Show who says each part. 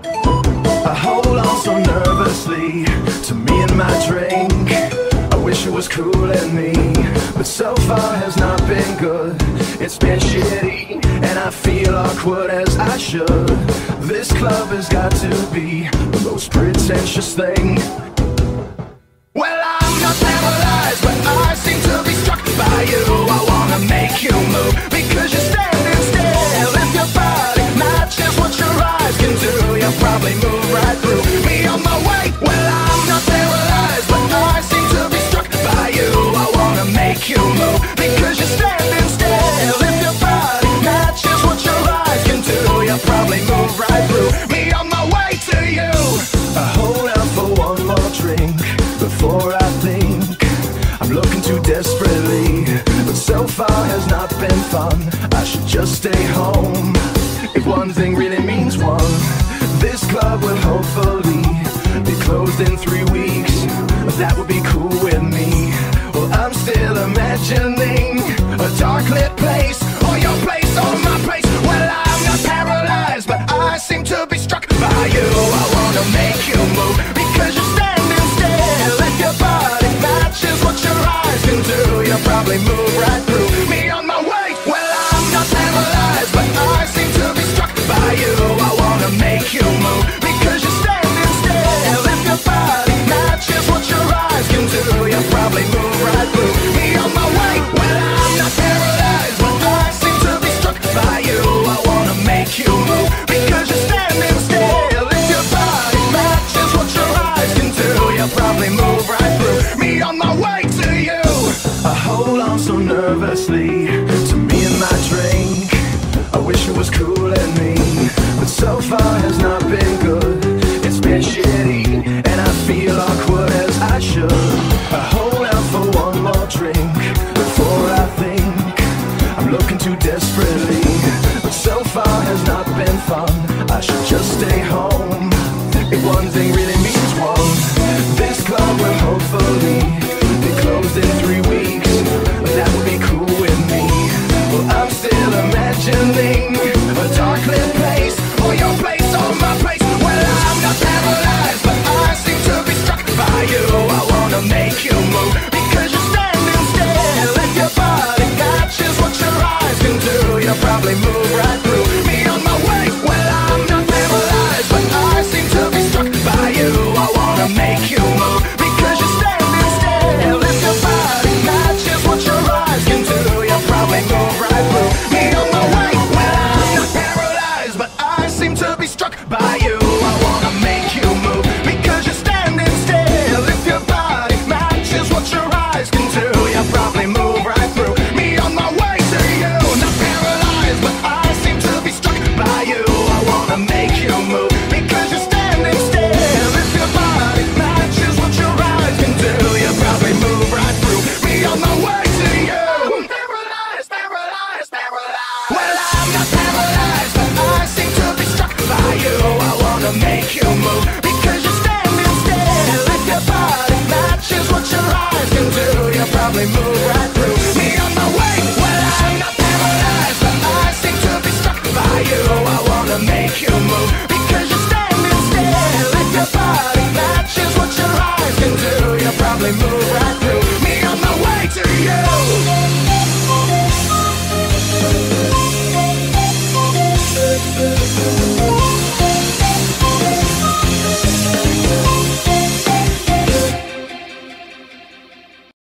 Speaker 1: I hold on so nervously to me and my drink. I wish it was cool in me, but so far has not been good. It's been shitty, and I feel awkward as I should. This club has got to be the most pretentious thing. Well, I'm not paralyzed, but I seem to be struck by you. I wanna make you move, because you're standing still. If your body matches what your eyes can do, you'll probably move right through me on my way. Well, I'm not paralyzed, but I seem to be struck by you. I wanna make you move, because you're standing still. If your body matches what your eyes can do, you'll probably move right through me on my way to you. I hold out for one more drink before I think. I'm looking too desperately, but so far has not been fun. I should just stay home. If one thing really means one, this club will hopefully be closed in 3 weeks. That would be cool with me. Well, I'm still imagining a dark lit place, or your place or my place. Well, I'm not paralyzed, but I seem to be struck by you. I wanna make you move, because you're standing still. If your body matches what your eyes can do, you'll probably move right through me on my way. Well, I'm not paralyzed, but I seem to be struck by you. I wanna make you move, because you're standing still. If your body matches what your eyes can do, you'll probably move right through me on my way. Well, I'm not paralyzed, but I seem to be struck by you. I wanna make you move, because you're standing still. If your body matches what your eyes can do, you'll probably move right through me on my way to you. I hold on so nervously to me and my drink. I wish it was cool in me, but so far has not been good. It's been shitty, and I feel awkward as I should. I hold out for one more drink before I think. I'm looking too desperately, but so far has not been fun. I should just stay home. If one thing really means one, this club will hopefully be closed in 3 weeks. That would be cool with me. Well, I'm still imagining a dark lit place, or your place or my place. Well, I'm not paralyzed, but I seem to be struck by you. I wanna make you move, because you're standing still. If your body matches what your eyes can do, you'll probably move right through me on my way. Well, I'm not paralyzed, but I seem to be struck by you. I wanna make you move, because you're standing still. If your body matches what your eyes can do, you'll probably move right through me on my way. Well, I'm not paralyzed, but I seem to be struck by you. I wanna make you move, because you're standing still. If your body matches what your eyes can do, you'll probably move right through me on my way to you. Not paralyzed, but I seem to be struck by you. I wanna make you move, because you're standing still. If your body matches what your eyes can do, you'll probably move right through me on my way to you. Paralyzed, paralyzed, paralyzed. Well, I'm not paralyzed, but I seem to be struck by you. I wanna make you move, because you're standing still. If your body matches what your eyes can do, you'll probably move right through me on my way. Well, I'm not paralyzed, but I seem to be struck by you. I wanna make you move, because you're standing still. If your body matches what your eyes can do, you'll probably move right through me on my way to you.